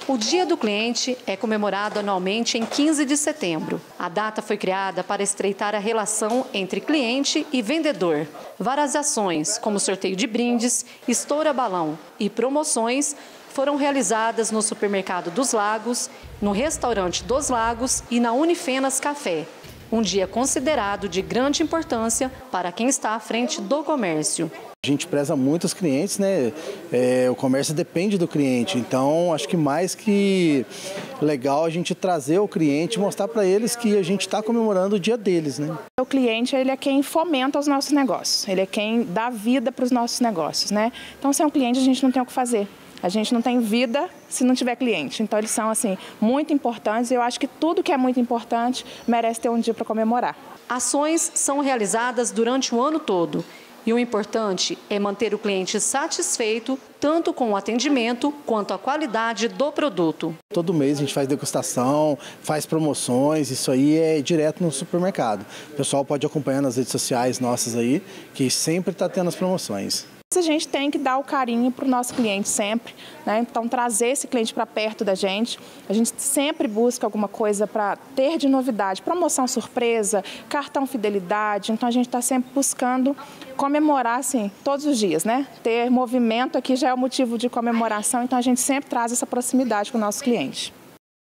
O Dia do Cliente é comemorado anualmente em 15 de setembro. A data foi criada para estreitar a relação entre cliente e vendedor. Várias ações, como sorteio de brindes, estoura-balão e promoções, foram realizadas no Supermercado dos Lagos, no Restaurante dos Lagos e na Unifenas Café. Um dia considerado de grande importância para quem está à frente do comércio. A gente preza muito os clientes, né? O comércio depende do cliente, então acho que mais que legal a gente trazer o cliente e mostrar para eles que a gente está comemorando o dia deles, né? O cliente, ele é quem fomenta os nossos negócios, ele é quem dá vida para os nossos negócios, né? Então, sem um cliente, a gente não tem o que fazer. A gente não tem vida se não tiver cliente. Então, eles são, assim, muito importantes e eu acho que tudo que é muito importante merece ter um dia para comemorar. Ações são realizadas durante o ano todo. E o importante é manter o cliente satisfeito, tanto com o atendimento quanto a qualidade do produto. Todo mês a gente faz degustação, faz promoções, isso aí é direto no supermercado. O pessoal pode acompanhar nas redes sociais nossas aí, que sempre está tendo as promoções. A gente tem que dar o carinho para o nosso cliente sempre, né? Então trazer esse cliente para perto da gente. A gente sempre busca alguma coisa para ter de novidade, promoção surpresa, cartão fidelidade. Então a gente está sempre buscando comemorar assim todos os dias, né? Ter movimento aqui já é o motivo de comemoração, então a gente sempre traz essa proximidade com o nosso cliente.